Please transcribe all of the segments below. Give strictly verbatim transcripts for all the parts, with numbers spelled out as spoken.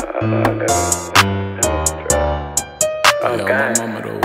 Yeah, my mama though.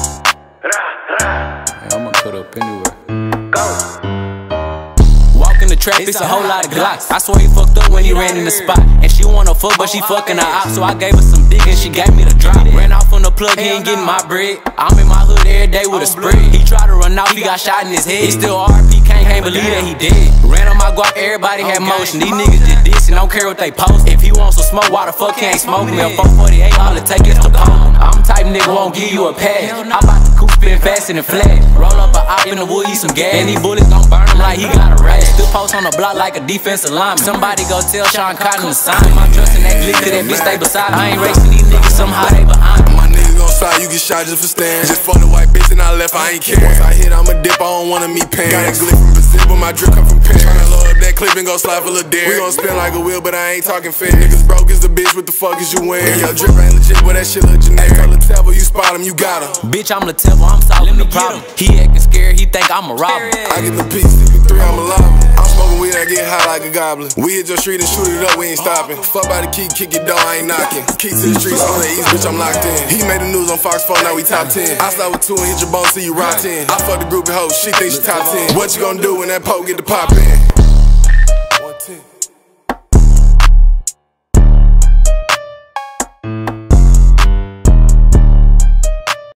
Yeah, I'ma cut up anyway. Walk in the trap, it's a whole lot of Glocks. I swear he fucked up when he ran in the spot. And she wanna fuck, but she fucking her op. So I gave her some dick and she gave me the drop. Ran off on the plug, he ain't getting my bread. I'm in my hood every day with a spread. He tried to run off, he got shot in his head. He still R P, Kane, can't believe that he dead. Ran on my guap, everybody had motion. These niggas did this and don't care what they post. If he wants some smoke, why the fuck he ain't smoking me? A four forty-eight, all it take is to pump. I'm type nigga won't give you a pass. How about the coupe spin fast in the flag? Roll up a op in the wood, eat some gas. And these bullets gon' burn him like he got a rash. Still post on the block like a defensive lineman. Somebody go tell Sean Cotton to sign. My trust in that glick to that bitch stay beside me. I ain't racing these niggas, somehow they behind me. My niggas gon' slide, you get shot just for stand. Just fuck the white bitch and I left, I ain't care. Once I hit, I'ma dip, I don't wanna meet pants. Got a glick from Brazil, but my drip come from Paris. Tryna load up that clip and go slide full of dare. We gon' spin like a wheel, but I ain't talking fair. Niggas broke as the bitch, what the fuck is you wearing? Your drip ain't legit, but that shit look generic. Lul four Tevo, you spot him, you got him. Bitch, I'm Lul four Tevo, I'm solving the problem. He acting scared, he think I'm a robber. I get the P sixty-three, I'm a lobber. I'm smoking weed, I get high like a goblin. We hit your street and shoot it up, we ain't stopping. Fuck by the key, kick your door, I ain't knocking. Key to the streets on the east, bitch, I'm locked in. He made the news on Fox four, now we top ten. I start with two and hit your bone, see you rot ten. I fuck the group of hoes, she think she top ten. What you gonna do when that poke get the pop in?